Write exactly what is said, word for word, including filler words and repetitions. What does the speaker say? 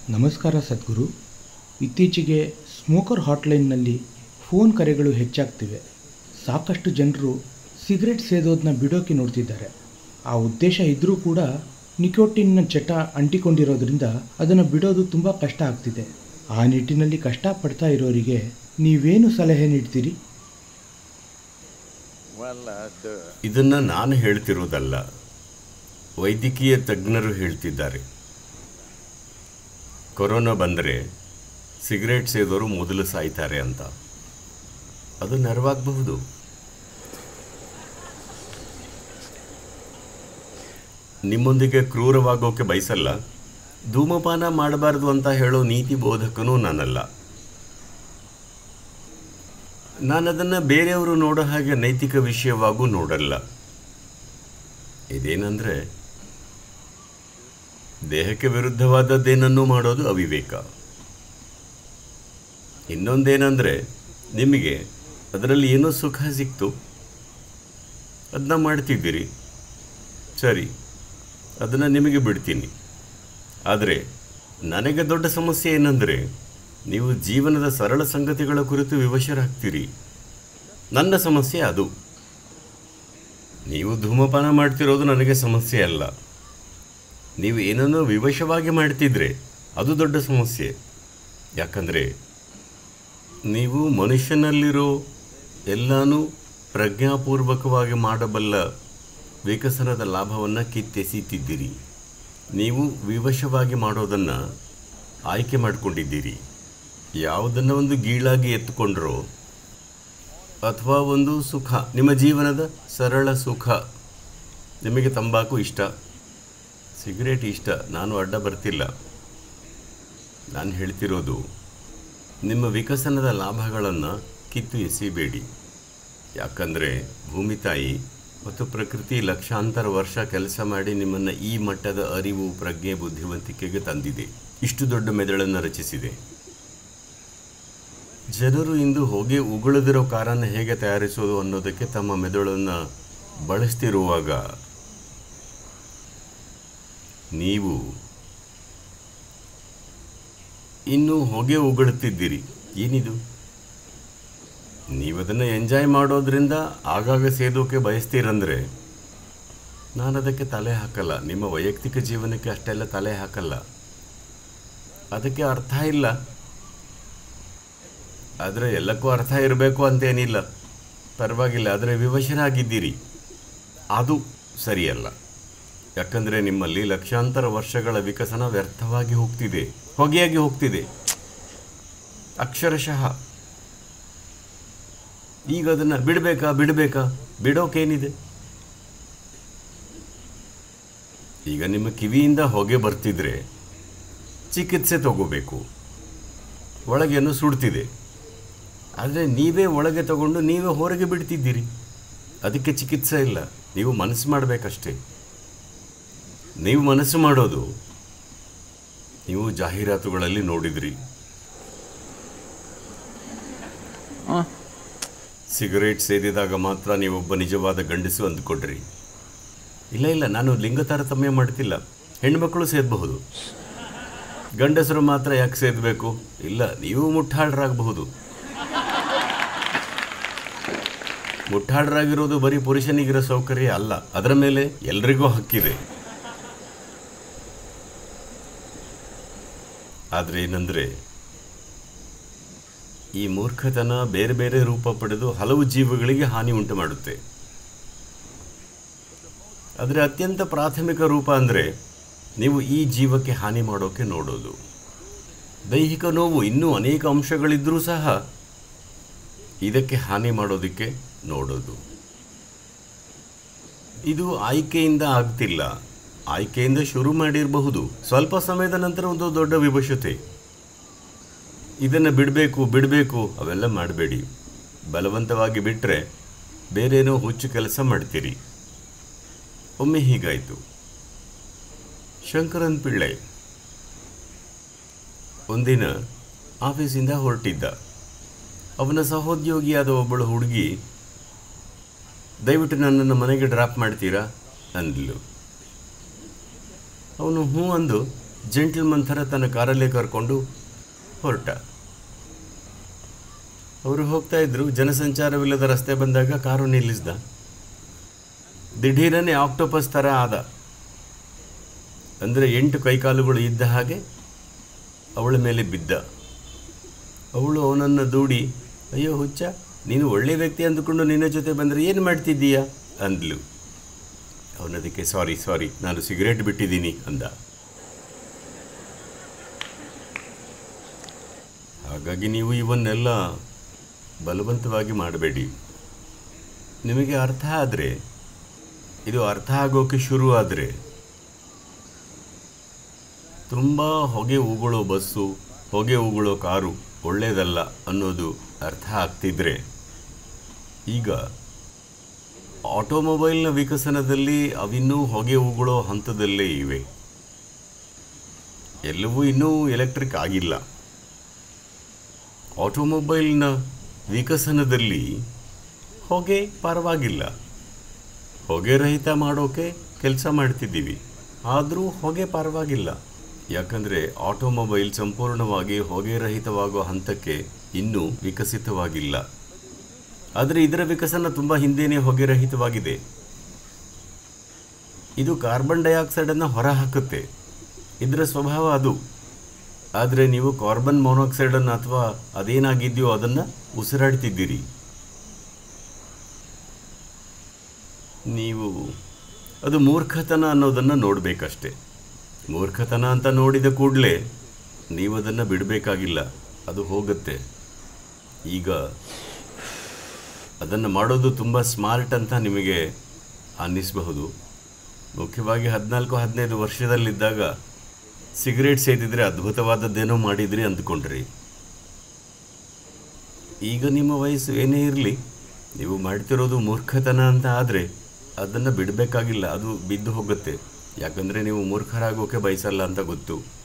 ನಮಸ್ಕಾರ ಸದ್ಗುರು. ಇತ್ತೀಚೆಗೆ smoker ಹಾಟ್ಲೈನ್ನಲ್ಲಿ phone ಕರೆಗಳು ಹೆಚ್ಚಾಗ್ತಿವೆ. ಸಾಕಷ್ಟು ಜನರು ಸಿಗರೆಟ್ ಸೇದೋದನ್ನ ಬಿಡೋಕೆ ನೋಡ್ತಿದ್ದಾರೆ. ಆ ಉದ್ದೇಶ ಇದ್ದರೂ ಕೂಡ ನಿಕೋಟಿನ್ನ ಚಟ ಅಂಟಿಕೊಂಡಿರೋದ್ರಿಂದ ಅದನ್ನು ಬಿಡೋದು ತುಂಬ ಕಷ್ಟ ಆಗ್ತಿದೆ. ಆ ನಿಟ್ಟಿನಲ್ಲಿ ಕಷ್ಟಪಡ್ತಾ ಇರೋರಿಗೆ ನೀವೇನು ಸಲಹೆ ನೀಡ್ತೀರಿ? ಇದನ್ನು ನಾನು ಹೇಳ್ತಿರೋದಲ್ಲ, ವೈದ್ಯಕೀಯ ತಜ್ಞರು ಹೇಳ್ತಿದ್ದಾರೆ. ಕೊರೋನಾ ಬಂದರೆ ಸಿಗರೇಟ್ ಸೇದೋರು ಮೊದಲು ಸಾಯ್ತಾರೆ ಅಂತ. ಅದು ನೆರವಾಗಬಹುದು. ನಿಮ್ಮೊಂದಿಗೆ ಕ್ರೂರವಾಗೋಕೆ ಬಯಸಲ್ಲ, ಧೂಮಪಾನ ಮಾಡಬಾರ್ದು ಅಂತ ಹೇಳೋ ನೀತಿ ಬೋಧಕನೂ ನಾನಲ್ಲ. ನಾನದನ್ನು ಬೇರೆಯವರು ನೋಡೋ ಹಾಗೆ ನೈತಿಕ ವಿಷಯವಾಗೂ ನೋಡಲ್ಲ. ಇದೇನೆಂದರೆ, ದೇಹಕ್ಕೆ ವಿರುದ್ಧವಾದದ್ದೇನನ್ನೂ ಮಾಡೋದು ಅವಿವೇಕ. ಇನ್ನೊಂದೇನೆಂದರೆ, ನಿಮಗೆ ಅದರಲ್ಲಿ ಏನೋ ಸುಖ ಸಿಕ್ತು, ಅದನ್ನ ಮಾಡ್ತಿದ್ದೀರಿ, ಸರಿ, ಅದನ್ನು ನಿಮಗೆ ಬಿಡ್ತೀನಿ. ಆದರೆ ನನಗೆ ದೊಡ್ಡ ಸಮಸ್ಯೆ ಏನಂದರೆ, ನೀವು ಜೀವನದ ಸರಳ ಸಂಗತಿಗಳ ಕುರಿತು ವಿವಶರಾಗ್ತೀರಿ. ನನ್ನ ಸಮಸ್ಯೆ ಅದು. ನೀವು ಧೂಮಪಾನ ಮಾಡ್ತಿರೋದು ನನಗೆ ಸಮಸ್ಯೆ ಅಲ್ಲ. ನೀವು ಏನನ್ನೋ ವಿವಶವಾಗಿ ಮಾಡ್ತಿದ್ರೆ ಅದು ದೊಡ್ಡ ಸಮಸ್ಯೆ. ಯಾಕಂದರೆ ನೀವು ಮನುಷ್ಯನಲ್ಲಿರೋ ಎಲ್ಲನೂ ಪ್ರಜ್ಞಾಪೂರ್ವಕವಾಗಿ ಮಾಡಬಲ್ಲ ವಿಕಸನದ ಲಾಭವನ್ನು ಕಿತ್ತೆಸೀತಿದ್ದೀರಿ. ನೀವು ವಿವಶವಾಗಿ ಮಾಡೋದನ್ನು ಆಯ್ಕೆ ಮಾಡಿಕೊಂಡಿದ್ದೀರಿ. ಯಾವುದನ್ನು ಒಂದು ಗೀಳಾಗಿ ಎತ್ತುಕೊಂಡ್ರೋ ಅಥವಾ ಒಂದು ಸುಖ, ನಿಮ್ಮ ಜೀವನದ ಸರಳ ಸುಖ, ನಿಮಗೆ ತಂಬಾಕು ಇಷ್ಟ, ಸಿಗರೇಟ್ ಇಷ್ಟ, ನಾನು ಅಡ್ಡ ಬರ್ತಿಲ್ಲ. ನಾನು ಹೇಳ್ತಿರೋದು, ನಿಮ್ಮ ವಿಕಸನದ ಲಾಭಗಳನ್ನು ಕಿತ್ತು ಎಸಿಬೇಡಿ. ಯಾಕಂದರೆ ಭೂಮಿ ತಾಯಿ ಮತ್ತು ಪ್ರಕೃತಿ ಲಕ್ಷಾಂತರ ವರ್ಷ ಕೆಲಸ ಮಾಡಿ ನಿಮ್ಮನ್ನು ಈ ಮಟ್ಟದ ಅರಿವು, ಪ್ರಜ್ಞೆ, ಬುದ್ಧಿವಂತಿಕೆಗೆ ತಂದಿದೆ. ಇಷ್ಟು ದೊಡ್ಡ ಮೆದುಳನ್ನು ರಚಿಸಿದೆ. ಜನರು ಇಂದು ಹೊಗೆ ಉಗುಳದಿರೋ ಕಾರನ್ನು ಹೇಗೆ ತಯಾರಿಸೋದು ಅನ್ನೋದಕ್ಕೆ ತಮ್ಮ ಮೆದುಳನ್ನು ಬಳಸ್ತಿರುವಾಗ ನೀವು ಇನ್ನೂ ಹೊಗೆ ಉಗುಳುತ್ತಿದ್ದೀರಿ. ಏನಿದು? ನೀವದನ್ನು ಎಂಜಾಯ್ ಮಾಡೋದ್ರಿಂದ ಆಗಾಗ ಸೇದೋಕೆ ಬಯಸ್ತೀರಂದರೆ ನಾನು ಅದಕ್ಕೆ ತಲೆ ಹಾಕಲ್ಲ. ನಿಮ್ಮ ವೈಯಕ್ತಿಕ ಜೀವನಕ್ಕೆ ಅಷ್ಟೆಲ್ಲ ತಲೆ ಹಾಕಲ್ಲ. ಅದಕ್ಕೆ ಅರ್ಥ ಇಲ್ಲ. ಆದರೆ ಎಲ್ಲಕ್ಕೂ ಅರ್ಥ ಇರಬೇಕು ಅಂತೇನಿಲ್ಲ, ಪರವಾಗಿಲ್ಲ. ಆದರೆ ವಿವಶರಾಗಿದ್ದೀರಿ, ಅದು ಸರಿಯಲ್ಲ. ಯಾಕಂದರೆ ನಿಮ್ಮಲ್ಲಿ ಲಕ್ಷಾಂತರ ವರ್ಷಗಳ ವಿಕಸನ ವ್ಯರ್ಥವಾಗಿ ಹೋಗ್ತಿದೆ, ಹೊಗೆಯಾಗಿ ಹೋಗ್ತಿದೆ ಅಕ್ಷರಶಃ. ಈಗ ಅದನ್ನು ಬಿಡಬೇಕಾ ಬಿಡಬೇಕಾ ಬಿಡೋಕೇನಿದೆ? ಈಗ ನಿಮ್ಮ ಕಿವಿಯಿಂದ ಹೊಗೆ ಬರ್ತಿದ್ರೆ ಚಿಕಿತ್ಸೆ ತಗೋಬೇಕು. ಒಳಗೇನು ಸುಡ್ತಿದೆ, ಆದರೆ ನೀವೇ ಒಳಗೆ ತಗೊಂಡು ನೀವೇ ಹೊರಗೆ ಬಿಡ್ತಿದ್ದೀರಿ. ಅದಕ್ಕೆ ಚಿಕಿತ್ಸೆ ಇಲ್ಲ. ನೀವು ಮನಸ್ಸು ಮಾಡಬೇಕಷ್ಟೇ. ನೀವು ಮನಸ್ಸು ಮಾಡೋದು ನೀವು ಜಾಹೀರಾತುಗಳಲ್ಲಿ ನೋಡಿದ್ರಿ. ಸಿಗರೇಟ್ ಸೇದಿದಾಗ ಮಾತ್ರ ನೀವೊಬ್ಬ ನಿಜವಾದ ಗಂಡಸು ಅಂದುಕೊಡ್ರಿ. ಇಲ್ಲ ಇಲ್ಲ, ನಾನು ಲಿಂಗ ತಾರತಮ್ಯ ಮಾಡ್ತಿಲ್ಲ. ಹೆಣ್ಮಕ್ಕಳು ಸೇದಬಹುದು, ಗಂಡಸರು ಮಾತ್ರ ಯಾಕೆ ಸೇದಬೇಕು? ಇಲ್ಲ, ನೀವು ಮುಟ್ಟಾಳರಾಗಬಹುದು. ಮುಟ್ಟಾಳರಾಗಿರೋದು ಬರೀ ಪುರುಷನಿಗಿರೋ ಸೌಕರ್ಯ ಅಲ್ಲ, ಅದರ ಮೇಲೆ ಎಲ್ರಿಗೂ ಹಕ್ಕಿದೆ. ಆದರೆ ಏನಂದರೆ, ಈ ಮೂರ್ಖತನ ಬೇರೆ ಬೇರೆ ರೂಪ ಪಡೆದು ಹಲವು ಜೀವಗಳಿಗೆ ಹಾನಿ ಉಂಟು ಮಾಡುತ್ತೆ. ಆದರೆ ಅತ್ಯಂತ ಪ್ರಾಥಮಿಕ ರೂಪ ಅಂದರೆ ನೀವು ಈ ಜೀವಕ್ಕೆ ಹಾನಿ ಮಾಡೋಕೆ ನೋಡೋದು. ದೈಹಿಕ ನೋವು, ಇನ್ನೂ ಅನೇಕ ಅಂಶಗಳಿದ್ದರೂ ಸಹ ಇದಕ್ಕೆ ಹಾನಿ ಮಾಡೋದಕ್ಕೆ ನೋಡೋದು. ಇದು ಆಯ್ಕೆಯಿಂದ ಆಗ್ತಿಲ್ಲ. ಆಯ್ಕೆಯಿಂದ ಶುರು ಮಾಡಿರಬಹುದು, ಸ್ವಲ್ಪ ಸಮಯದ ನಂತರ ಒಂದು ದೊಡ್ಡ ವಿವಶತೆ. ಇದನ್ನು ಬಿಡಬೇಕು ಬಿಡಬೇಕು ಅವೆಲ್ಲ ಮಾಡಬೇಡಿ. ಬಲವಂತವಾಗಿ ಬಿಟ್ಟರೆ ಬೇರೇನೋ ಹುಚ್ಚು ಕೆಲಸ ಮಾಡ್ತೀರಿ. ಒಮ್ಮೆ ಹೀಗಾಯಿತು. ಶಂಕರನ್ ಪಿಳ್ಳೈ ಒಂದಿನ ಆಫೀಸಿಂದ ಹೊರಟಿದ್ದ. ಅವನ ಸಹೋದ್ಯೋಗಿಯಾದ ಒಬ್ಬಳು ಹುಡುಗಿ, ದಯವಿಟ್ಟು ನನ್ನನ್ನು ಮನೆಗೆ ಡ್ರಾಪ್ ಮಾಡ್ತೀರಾ ಅಂದ್ಲು. ಅವನು ಹ್ಞೂ ಅಂದು ಜೆಂಟಲ್ಮನ್ ಥರ ತನ್ನ ಕಾರಲ್ಲೇ ಕರ್ಕೊಂಡು ಹೊರಟ. ಅವರು ಹೋಗ್ತಾ ಇದ್ರು. ಜನಸಂಚಾರವಿಲ್ಲದ ರಸ್ತೆ ಬಂದಾಗ ಕಾರು ನಿಲ್ಲಿಸ್ದ. ದಿಢೀರನೆ ಆಕ್ಟೋಪಸ್ ಥರ ಆದ. ಅಂದರೆ ಎಂಟು ಕೈಕಾಲುಗಳು ಇದ್ದ ಹಾಗೆ ಅವಳ ಮೇಲೆ ಬಿದ್ದ. ಅವಳು ಅವನನ್ನು ದೂಡಿ, ಅಯ್ಯೋ ಹುಚ್ಚ, ನೀನು ಒಳ್ಳೆ ವ್ಯಕ್ತಿ ಅಂದುಕೊಂಡು ನಿನ್ನ ಜೊತೆ ಬಂದರೆ ಏನು ಮಾಡ್ತಿದ್ದೀಯಾ ಅಂದ್ಲು. ಅವನದಕ್ಕೆ ಸಾರಿ ಸಾರಿ ನಾನು ಸಿಗರೇಟ್ ಬಿಟ್ಟಿದ್ದೀನಿ ಅಂದ. ಹಾಗಾಗಿ ನೀವು ಇವನ್ನೆಲ್ಲ ಬಲವಂತವಾಗಿ ಮಾಡಬೇಡಿ. ನಿಮಗೆ ಅರ್ಥ ಆದರೆ, ಇದು ಅರ್ಥ ಆಗೋಕ್ಕೆ ಶುರು ಆದರೆ, ತುಂಬ ಹೊಗೆ ಉಗುಳೋ ಬಸ್ಸು, ಹೊಗೆ ಉಗುಳೋ ಕಾರು ಒಳ್ಳೆಯದಲ್ಲ ಅನ್ನೋದು ಅರ್ಥ ಆಗ್ತಿದ್ರೆ, ಈಗ ಆಟೋಮೊಬೈಲ್ನ ವಿಕಸನದಲ್ಲಿ ಅವಿನ್ನೂ ಹೊಗೆ ಉಗುಳೋ ಹಂತದಲ್ಲೇ ಇವೆ. ಎಲ್ಲವೂ ಇನ್ನೂ ಎಲೆಕ್ಟ್ರಿಕ್ ಆಗಿಲ್ಲ. ಆಟೋಮೊಬೈಲ್ನ ವಿಕಸನದಲ್ಲಿ ಹೊಗೆ ಪರವಾಗಿಲ್ಲ, ಹೊಗೆ ರಹಿತ ಮಾಡೋಕ್ಕೆ ಕೆಲಸ ಮಾಡ್ತಿದ್ದೀವಿ, ಆದರೂ ಹೊಗೆ ಪರವಾಗಿಲ್ಲ. ಯಾಕಂದರೆ ಆಟೋಮೊಬೈಲ್ ಸಂಪೂರ್ಣವಾಗಿ ಹೊಗೆ ರಹಿತವಾಗೋ ಹಂತಕ್ಕೆ ಇನ್ನೂ ವಿಕಸಿತವಾಗಿಲ್ಲ. ಆದರೆ ಇದರ ವಿಕಸನ ತುಂಬ ಹಿಂದೆಯೇ ಹೊಗೆ ರಹಿತವಾಗಿದೆ. ಇದು ಕಾರ್ಬನ್ ಡೈಆಕ್ಸೈಡನ್ನು ಹೊರಹಾಕುತ್ತೆ, ಇದರ ಸ್ವಭಾವ ಅದು. ಆದರೆ ನೀವು ಕಾರ್ಬನ್ ಮೊನಾಕ್ಸೈಡನ್ನು ಅಥವಾ ಅದೇನಾಗಿದೆಯೋ ಅದನ್ನು ಉಸಿರಾಡ್ತಿದ್ದೀರಿ. ನೀವು ಅದು ಮೂರ್ಖತನ ಅನ್ನೋದನ್ನು ನೋಡಬೇಕಷ್ಟೆ. ಮೂರ್ಖತನ ಅಂತ ನೋಡಿದ ಕೂಡಲೇ ನೀವು ಅದನ್ನು ಬಿಡಬೇಕಾಗಿಲ್ಲ, ಅದು ಹೋಗುತ್ತೆ. ಈಗ ಅದನ್ನು ಮಾಡೋದು ತುಂಬ ಸ್ಮಾರ್ಟ್ ಅಂತ ನಿಮಗೆ ಅನ್ನಿಸಬಹುದು. ಮುಖ್ಯವಾಗಿ ಹದಿನಾಲ್ಕು ಹದಿನೈದು ವರ್ಷದಲ್ಲಿದ್ದಾಗ ಸಿಗರೇಟ್ ಸೇದಿದ್ರೆ ಅದ್ಭುತವಾದದ್ದೇನೋ ಮಾಡಿದ್ರಿ ಅಂದ್ಕೊಂಡ್ರಿ. ಈಗ ನಿಮ್ಮ ವಯಸ್ಸು ಏನೇ ಇರಲಿ, ನೀವು ಮಾಡ್ತಿರೋದು ಮೂರ್ಖತನ ಅಂತ ಆದರೆ ಅದನ್ನು ಬಿಡಬೇಕಾಗಿಲ್ಲ, ಅದು ಬಿದ್ದು ಹೋಗುತ್ತೆ. ಯಾಕಂದರೆ ನೀವು ಮೂರ್ಖರಾಗೋಕೆ ಬಯಸಲ್ಲ ಅಂತ ಗೊತ್ತು.